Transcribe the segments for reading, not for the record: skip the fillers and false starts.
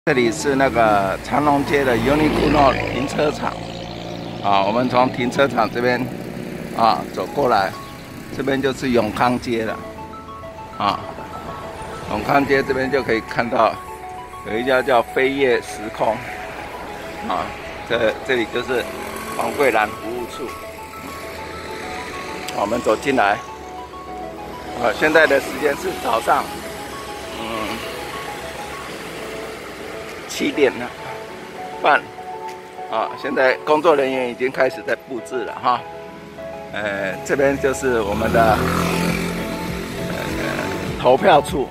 这里是那个长隆街的 Uniqlo 停车场啊，我们从停车场这边走过来，这边就是永康街了啊。永康街这边就可以看到有一家叫飞跃时空啊，这里就是黄桂兰服务处。我们走进来现在的时间是早上7点半现在工作人员已经开始在布置了哈。这边就是我们的投票处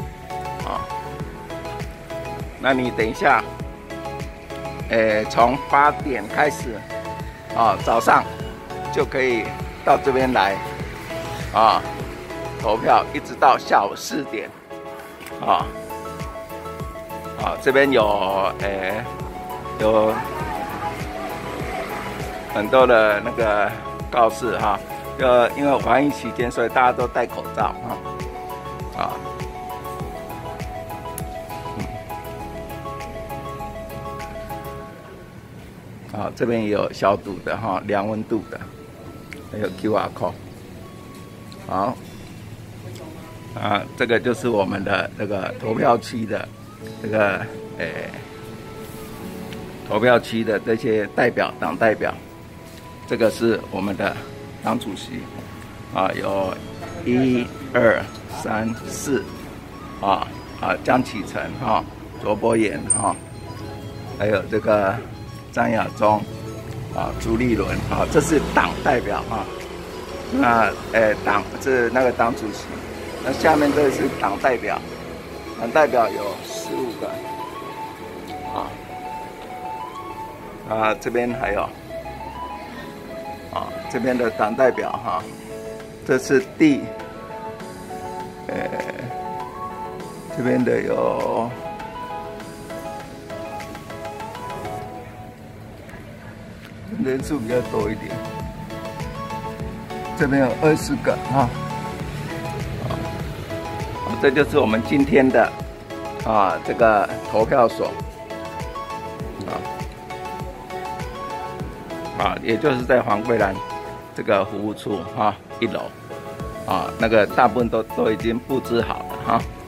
那你等一下，从8点开始早上就可以到这边来投票，一直到下午4点这边有很多的那个告示就因为防疫期间，所以大家都戴口罩这边也有消毒的量温度的，还有 QR code。好，这个就是我们的这个投票区的这个投票区的这些党代表，这个是我们的党主席有1、2、3、4江启臣卓伯言还有这个张亚中朱立伦这是党代表那是那个党主席，那下面这是党代表，党代表有15个这边还有这边的党代表这是这边的有人数比较多一点，这边有20个这就是我们今天的这个投票所也就是在黄桂兰这个服务处1楼那个大部分都已经布置好了